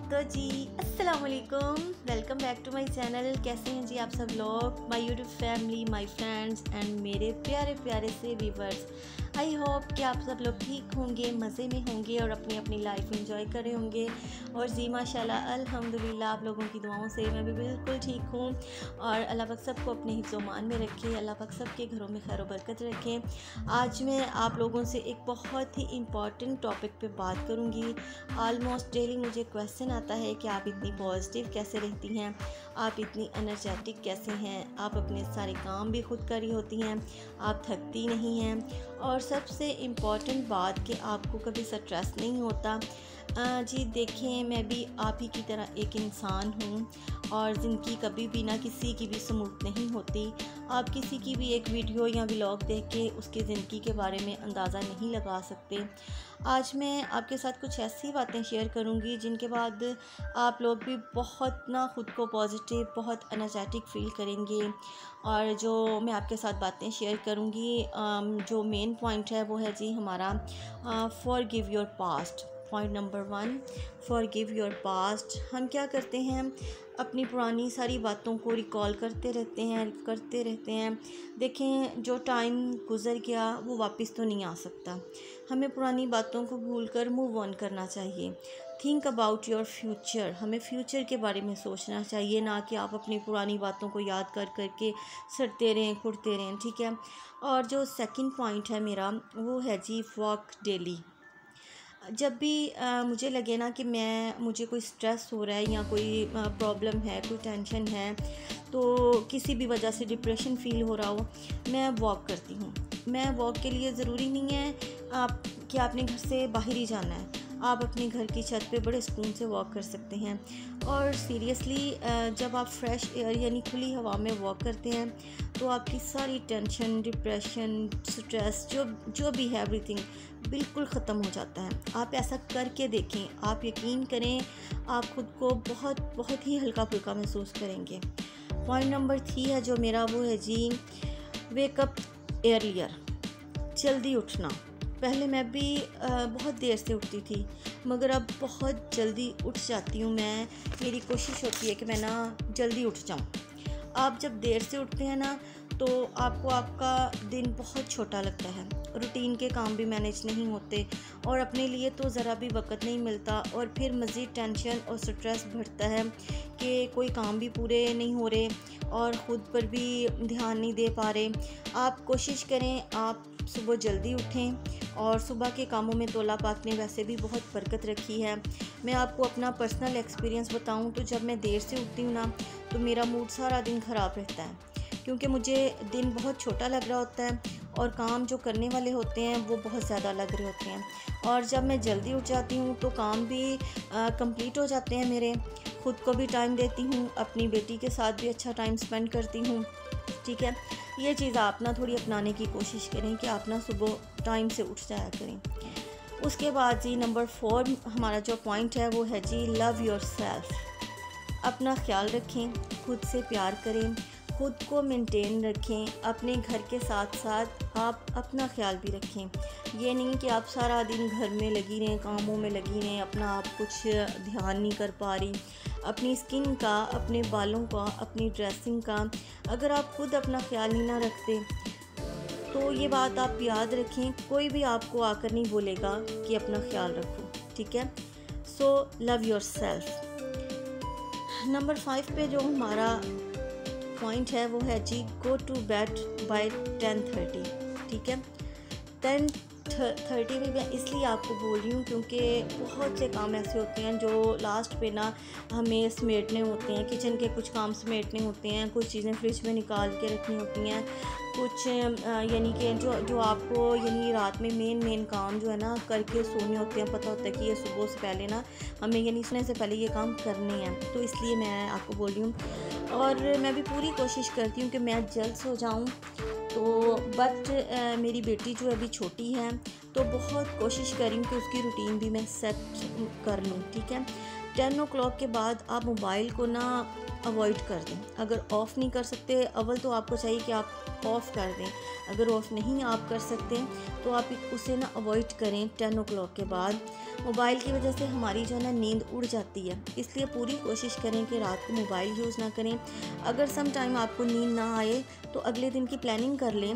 तो जी अस्सलाम वालेकुम, welcome back to my channel. कैसे हैं जी आप सब लोग, my YouTube family, my friends and मेरे प्यारे प्यारे से व्यूवर्स। आई होप कि आप सब लोग ठीक होंगे, मज़े में होंगे और अपनी अपनी लाइफ एंजॉय कर रहे होंगे। और जी माशाल्लाह अल्हम्दुलिल्लाह आप लोगों की दुआओं से मैं भी बिल्कुल ठीक हूँ। और अल्लाह पाक सबको अपने हिफ्ज़-ओ-मान में रखे, अल्लाह पाक सबके घरों में खैर बरकत रखें। आज मैं आप लोगों से एक बहुत ही इम्पॉर्टेंट टॉपिक पे बात करूँगी। ऑलमोस्ट डेली मुझे क्वेश्चन आता है कि आप इतनी पॉजिटिव कैसे रहती हैं, आप इतनी एनर्जेटिक कैसे हैं, आप अपने सारे काम भी खुद कर रही होती हैं, आप थकती नहीं हैं, और सबसे इम्पॉर्टेंट बात कि आपको कभी स्ट्रेस नहीं होता। जी देखें, मैं भी आप ही की तरह एक इंसान हूँ और ज़िंदगी कभी भी ना किसी की भी स्मूथ नहीं होती। आप किसी की भी एक वीडियो या व्लॉग देख के उसकी ज़िंदगी के बारे में अंदाज़ा नहीं लगा सकते। आज मैं आपके साथ कुछ ऐसी बातें शेयर करूँगी जिनके बाद आप लोग भी बहुत ना खुद को पॉजिटिव, बहुत एनर्जेटिक फ़ील करेंगे। और जो मैं आपके साथ बातें शेयर करूँगी, जो मेन पॉइंट है वो है जी हमारा forgive your past. Point number 1, forgive your past. हम क्या करते हैं, अपनी पुरानी सारी बातों को रिकॉल करते रहते हैं। देखें, जो टाइम गुज़र गया वो वापस तो नहीं आ सकता। हमें पुरानी बातों को भूलकर मूव ऑन करना चाहिए। Think about your future. हमें फ्यूचर के बारे में सोचना चाहिए, ना कि आप अपनी पुरानी बातों को याद कर करके सड़ते रहें, कुटते रहें, ठीक है। और जो सेकंड पॉइंट है मेरा वो है जी वॉक डेली। जब भी मुझे लगे ना कि मुझे कोई स्ट्रेस हो रहा है या कोई प्रॉब्लम है, कोई टेंशन है, तो किसी भी वजह से डिप्रेशन फ़ील हो रहा हो, मैं वॉक करती हूँ। मैं वॉक के लिए ज़रूरी नहीं है कि आपने घर से बाहर ही जाना है। आप अपने घर की छत पे बड़े सुकून से वॉक कर सकते हैं। और सीरियसली जब आप फ्रेश एयर यानी खुली हवा में वॉक करते हैं तो आपकी सारी टेंशन, डिप्रेशन, स्ट्रेस जो भी है, एवरीथिंग बिल्कुल ख़त्म हो जाता है। आप ऐसा करके देखें, आप यकीन करें, आप ख़ुद को बहुत बहुत ही हल्का फुल्का महसूस करेंगे। पॉइंट नंबर 3 है जो मेरा वो है जी वेकअप एर्लियर। जल्दी उठना। पहले मैं भी बहुत देर से उठती थी, मगर अब बहुत जल्दी उठ जाती हूँ। मेरी कोशिश होती है कि मैं ना जल्दी उठ जाऊँ। आप जब देर से उठते हैं ना तो आपको आपका दिन बहुत छोटा लगता है, रूटीन के काम भी मैनेज नहीं होते और अपने लिए तो ज़रा भी वक्त नहीं मिलता। और फिर मज़ीद टेंशन और स्ट्रेस बढ़ता है कि कोई काम भी पूरे नहीं हो रहे और ख़ुद पर भी ध्यान नहीं दे पा रहे। आप कोशिश करें, आप सुबह जल्दी उठें। और सुबह के कामों में तो अल्लाह पाक ने वैसे भी बहुत बरकत रखी है। मैं आपको अपना पर्सनल एक्सपीरियंस बताऊं तो जब मैं देर से उठती हूँ ना तो मेरा मूड सारा दिन ख़राब रहता है, क्योंकि मुझे दिन बहुत छोटा लग रहा होता है और काम जो करने वाले होते हैं वो बहुत ज़्यादा लग रहे होते हैं। और जब मैं जल्दी उठ जाती हूँ तो काम भी कंप्लीट हो जाते हैं मेरे। ख़ुद को भी टाइम देती हूँ, अपनी बेटी के साथ भी अच्छा टाइम स्पेंड करती हूँ, ठीक है। ये चीज़ आप ना थोड़ी अपनाने की कोशिश करें कि आप ना सुबह टाइम से उठ जाया करें। उसके बाद जी नंबर 4 हमारा जो पॉइंट है वो है जी लव योर सेल्फ। अपना ख्याल रखें, खुद से प्यार करें, खुद को मेंटेन रखें। अपने घर के साथ साथ आप अपना ख्याल भी रखें। ये नहीं कि आप सारा दिन घर में लगी रहें, कामों में लगी रहें, अपना आप कुछ ध्यान नहीं कर पा रही। अपनी स्किन का, अपने बालों का, अपनी ड्रेसिंग का अगर आप खुद अपना ख्याल ही ना रखते तो ये बात आप याद रखें, कोई भी आपको आकर नहीं बोलेगा कि अपना ख्याल रखो, ठीक है। So love your self. Number 5 पे जो हमारा पॉइंट है वो है जी गो टू बेड बाय 10:30, ठीक है। 10:30 में मैं इसलिए आपको बोल रही हूँ क्योंकि बहुत से काम ऐसे होते हैं जो लास्ट पे ना हमें समेटने होते हैं। किचन के कुछ काम समेटने होते हैं, कुछ चीज़ें फ्रिज में निकाल के रखनी होती हैं, कुछ यानी कि जो आपको यानी रात में मेन काम जो है ना करके सोने होते हैं। पता होता है कि ये सुबह से पहले ना हमें यानी सोने से पहले ये काम करने हैं, तो इसलिए मैं आपको बोल रही हूँ। और मैं भी पूरी कोशिश करती हूँ कि मैं जल्द सो जाऊँ, तो बट मेरी बेटी जो अभी छोटी है तो बहुत कोशिश कर रही हूँ कि उसकी रूटीन भी मैं सेट कर लूँ, ठीक है। 10 o'clock के बाद आप मोबाइल को ना अवॉइड कर दें। अगर ऑफ़ नहीं कर सकते, अव्वल तो आपको चाहिए कि आप ऑफ़ कर दें। अगर ऑफ़ नहीं आप कर सकते तो आप उसे ना अवॉइड करें 10 o'clock के बाद। मोबाइल की वजह से हमारी जो है ना नींद उड़ जाती है, इसलिए पूरी कोशिश करें कि रात को मोबाइल यूज़ ना करें। अगर सम टाइम आपको नींद ना आए तो अगले दिन की प्लानिंग कर लें।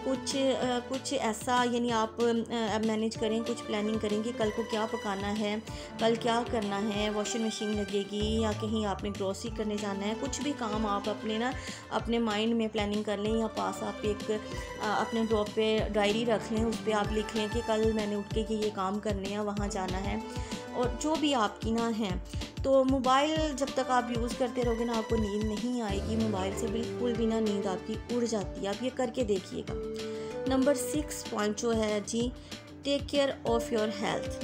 कुछ ऐसा यानी आप मैनेज करें, कुछ प्लानिंग करें कि कल को क्या पकाना है, कल क्या करना है, वॉशिंग मशीन लगेगी या कहीं आपने ग्रोसरी करने जाना है। कुछ भी काम आप अपने माइंड में प्लानिंग कर लें, या पास आप एक अपने ड्रॉप पे डायरी रख लें, उस पर आप लिख लें कि कल मैंने उठ के कि ये काम करने हैं, वहाँ जाना है, और जो भी आपकी ना है। तो मोबाइल जब तक आप यूज़ करते रहोगे ना, आपको नींद नहीं आएगी। मोबाइल से बिल्कुल भी ना नींद आपकी उड़ जाती है। आप ये करके देखिएगा। नंबर 6 पॉइंट जो है जी, take care of your health.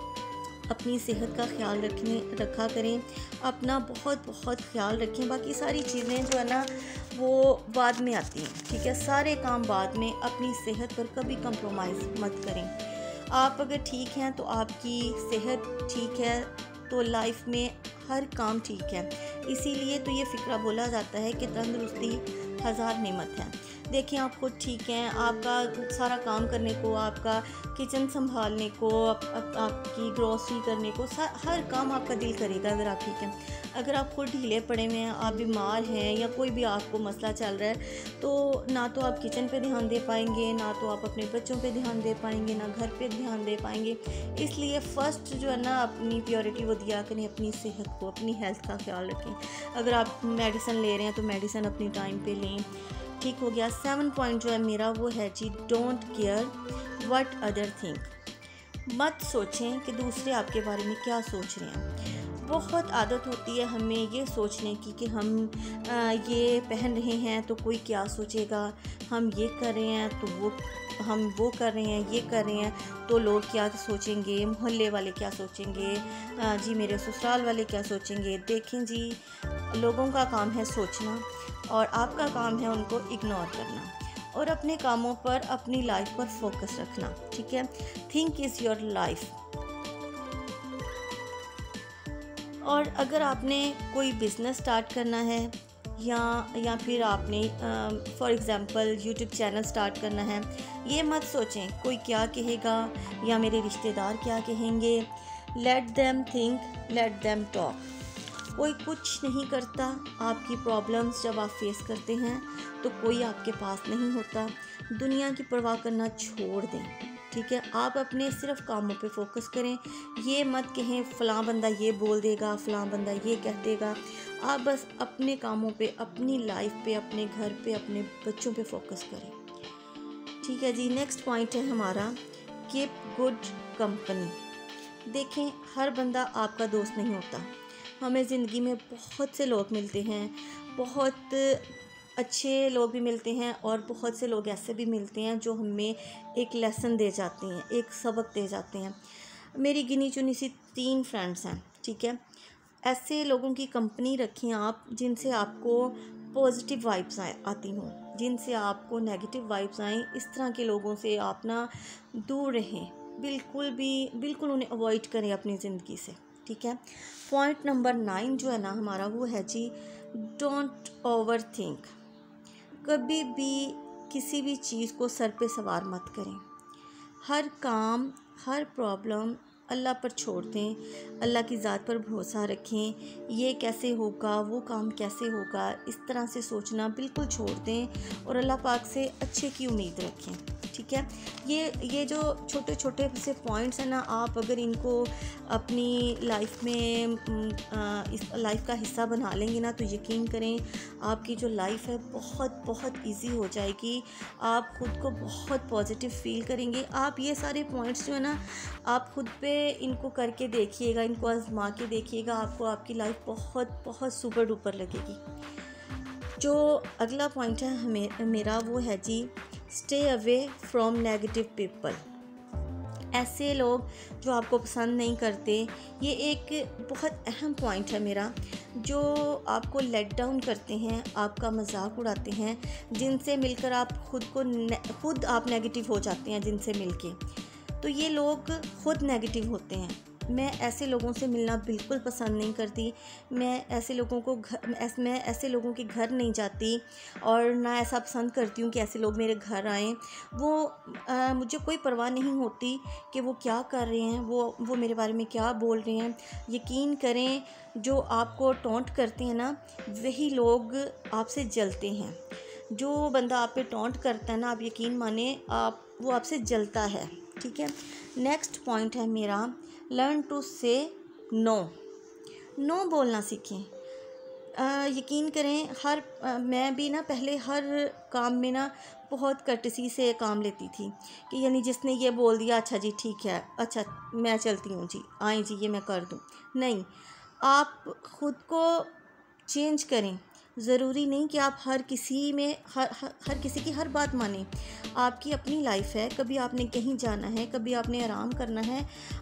अपनी सेहत का ख्याल रखा करें, अपना बहुत बहुत ख्याल रखें। बाकी सारी चीज़ें जो है ना वो बाद में आती हैं, ठीक है। सारे काम बाद में, अपनी सेहत पर कभी कंप्रोमाइज़ मत करें। आप अगर ठीक हैं तो आपकी सेहत ठीक है तो लाइफ में हर काम ठीक है। इसीलिए तो ये फ़िक्रा बोला जाता है कि तंदुरुस्ती 1000 नेमत है। देखें, आप खुद ठीक हैं, आपका सारा काम करने को, आपका किचन संभालने को, आपकी ग्रोसरी करने को, हर काम आपका दिल करेगा अगर आप ठीक हैं। अगर आप खुद ढीले पड़े हुए हैं, आप बीमार हैं या कोई भी आपको मसला चल रहा है, तो ना तो आप किचन पे ध्यान दे पाएंगे, ना तो आप अपने बच्चों पे ध्यान दे पाएंगे, ना घर पे ध्यान दे पाएंगे। इसलिए फ़र्स्ट जो है ना अपनी प्रायोरिटी वो दिया करें अपनी सेहत को, अपनी हेल्थ का ख्याल रखें। अगर आप मेडिसिन ले रहे हैं तो मेडिसिन अपनी टाइम पे लें। ठीक हो गया। 7 पॉइंट जो है मेरा वो है जी, don't care what other think. मत सोचें कि दूसरे आपके बारे में क्या सोच रहे हैं। बहुत आदत होती है हमें ये सोचने की कि हम ये पहन रहे हैं तो कोई क्या सोचेगा, हम ये कर रहे हैं तो हम वो कर रहे हैं, ये कर रहे हैं तो लोग क्या सोचेंगे, मोहल्ले वाले क्या सोचेंगे, जी मेरे ससुराल वाले क्या सोचेंगे। देखें जी, लोगों का काम है सोचना और आपका काम है उनको इग्नोर करना और अपने कामों पर, अपनी लाइफ पर फोकस रखना, ठीक है। Think is your life. और अगर आपने कोई बिज़नेस स्टार्ट करना है या फिर आपने for example YouTube channel start करना है, ये मत सोचें कोई क्या कहेगा या मेरे रिश्तेदार क्या कहेंगे। Let them think, let them talk. कोई कुछ नहीं करता। आपकी प्रॉब्लम्स जब आप फेस करते हैं तो कोई आपके पास नहीं होता। दुनिया की परवाह करना छोड़ दें, ठीक है। आप अपने सिर्फ कामों पे फोकस करें। ये मत कहें फ़लाँ बंदा ये बोल देगा, फ़लाँ बंदा ये कह देगा। आप बस अपने कामों पे, अपनी लाइफ पे, अपने घर पे, अपने बच्चों पे फोकस करें, ठीक है जी। नेक्स्ट पॉइंट है हमारा, कीप गुड कंपनी। देखें, हर बंदा आपका दोस्त नहीं होता। हमें ज़िंदगी में बहुत से लोग मिलते हैं, बहुत अच्छे लोग भी मिलते हैं और बहुत से लोग ऐसे भी मिलते हैं जो हमें एक लेसन दे जाते हैं, एक सबक दे जाते हैं। मेरी गिनी चुनी सी 3 फ्रेंड्स हैं, ठीक है। ऐसे लोगों की कंपनी रखें आप जिनसे आपको पॉजिटिव वाइब्स आती हों, जिनसे आपको नेगेटिव वाइब्स आएँ। इस तरह के लोगों से आप ना दूर रहें, बिल्कुल उन्हें अवॉइड करें अपनी ज़िंदगी से, ठीक है। पॉइंट नंबर 9 जो है ना हमारा वो है जी, डोंट ओवर थिंक। कभी भी किसी भी चीज़ को सर पे सवार मत करें। हर काम, हर प्रॉब्लम अल्लाह पर छोड़ दें, अल्लाह की ज़ात पर भरोसा रखें। ये कैसे होगा, वो काम कैसे होगा, इस तरह से सोचना बिल्कुल छोड़ दें और अल्लाह पाक से अच्छे की उम्मीद रखें, ठीक है। ये जो छोटे छोटे से पॉइंट्स हैं ना, आप अगर इनको अपनी लाइफ में इस लाइफ का हिस्सा बना लेंगे ना, तो यकीन करें आपकी जो लाइफ है बहुत बहुत इजी हो जाएगी। आप ख़ुद को बहुत पॉजिटिव फील करेंगे। आप ये सारे पॉइंट्स जो है ना, आप ख़ुद पे इनको करके देखिएगा, इनको आजमा के देखिएगा, आपको आपकी लाइफ बहुत बहुत सुपर डुपर लगेगी। जो अगला पॉइंट है मेरा वो है जी, stay away from negative people. ऐसे लोग जो आपको पसंद नहीं करते, ये एक बहुत अहम पॉइंट है मेरा, जो आपको लेट डाउन करते हैं, आपका मजाक उड़ाते हैं, जिनसे मिलकर आप खुद आप नेगेटिव हो जाते हैं जिनसे मिलके। तो ये लोग खुद नेगेटिव होते हैं, मैं ऐसे लोगों से मिलना बिल्कुल पसंद नहीं करती। मैं ऐसे लोगों के घर नहीं जाती और ना ऐसा पसंद करती हूँ कि ऐसे लोग मेरे घर आएँ। मुझे कोई परवाह नहीं होती कि वो क्या कर रहे हैं, वो मेरे बारे में क्या बोल रहे हैं। यकीन करें, जो आपको टॉन्ट करते हैं ना, वही लोग आपसे जलते हैं। जो बंदा आप पे टॉन्ट करता है ना, आप यकीन माने वो आपसे जलता है। ठीक है। नेक्स्ट पॉइंट है मेरा, लर्न टू से नो बोलना सीखें। यकीन करें, मैं भी ना पहले हर काम में ना बहुत कर्टसी से काम लेती थी कि यानी जिसने ये बोल दिया, अच्छा जी ठीक है, अच्छा मैं चलती हूँ जी, आए जी ये मैं कर दूँ। नहीं, आप ख़ुद को चेंज करें। ज़रूरी नहीं कि आप हर किसी की हर बात मानें। आपकी अपनी लाइफ है, कभी आपने कहीं जाना है, कभी आपने आराम करना है,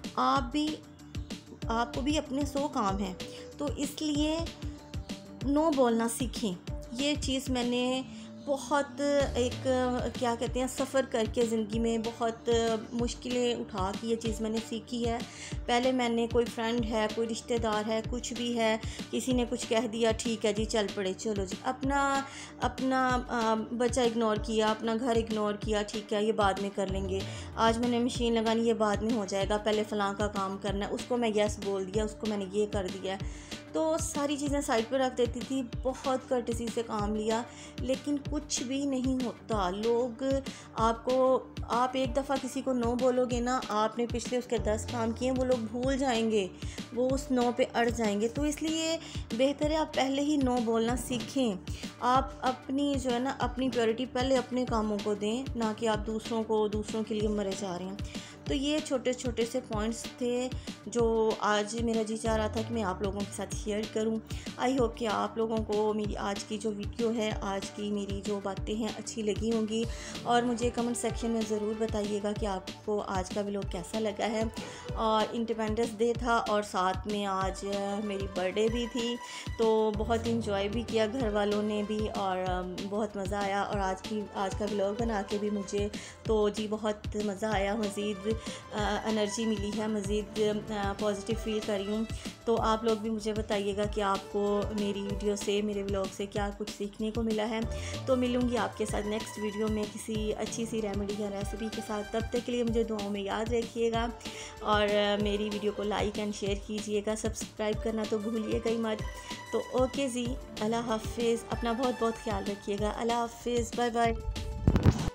आपको भी अपने 100 काम हैं। तो इसलिए नो बोलना सीखें। ये चीज़ मैंने बहुत क्या कहते हैं, सफ़र करके ज़िंदगी में बहुत मुश्किलें उठा के ये चीज़ मैंने सीखी है। पहले मैंने, कोई फ्रेंड है, कोई रिश्तेदार है, कुछ भी है, किसी ने कुछ कह दिया, ठीक है जी चल पड़े, चलो जी, अपना बच्चा इग्नोर किया, अपना घर इग्नोर किया, ठीक है ये बाद में कर लेंगे, आज मैंने मशीन लगानी, ये बाद में हो जाएगा, पहले फ़लाँ का काम करना है, उसको मैं यस बोल दिया, उसको मैंने ये कर दिया। तो सारी चीज़ें साइड पर रख देती थी, बहुत कर्टसी से काम लिया, लेकिन कुछ भी नहीं होता। आप एक दफ़ा किसी को नो बोलोगे ना, आपने पिछले उसके 10 काम किए, वो लोग भूल जाएंगे, वो उस नो पे अड़ जाएंगे। तो इसलिए बेहतर है आप पहले ही नो बोलना सीखें। आप अपनी जो है ना, अपनी प्रायोरिटी पहले अपने कामों को दें, ना कि आप दूसरों के लिए मरे जा रहे हैं। तो ये छोटे छोटे से पॉइंट्स थे जो आज मेरा जी चाह रहा था कि मैं आप लोगों के साथ शेयर करूं। आई होप कि आप लोगों को मेरी आज की जो वीडियो है, आज की मेरी जो बातें हैं अच्छी लगी होंगी, और मुझे कमेंट सेक्शन में ज़रूर बताइएगा कि आपको आज का व्लॉग कैसा लगा है। और इंडिपेंडेंस डे था और साथ में आज मेरी बर्थडे भी थी, तो बहुत इंजॉय भी किया घर वालों ने भी, और बहुत मज़ा आया। और आज का व्लॉग बना के भी मुझे तो जी बहुत मज़ा आया, मज़ीद एनर्जी मिली है, मज़ीद पॉजिटिव फील कर रही हूँ। तो आप लोग भी मुझे बताइएगा कि आपको मेरी वीडियो से, मेरे व्लॉग से क्या कुछ सीखने को मिला है। तो मिलूँगी आपके साथ नेक्स्ट वीडियो में किसी अच्छी सी रेमेडी या रेसिपी के साथ। तब तक के लिए मुझे दुआओं में याद रखिएगा, और मेरी वीडियो को लाइक एंड शेयर कीजिएगा, सब्सक्राइब करना तो भूलिएगा ही मत। तो ओके जी, अल्लाह हाफिज़, अपना बहुत बहुत ख्याल रखिएगा। अल्लाह हाफिज़, बाय बाय।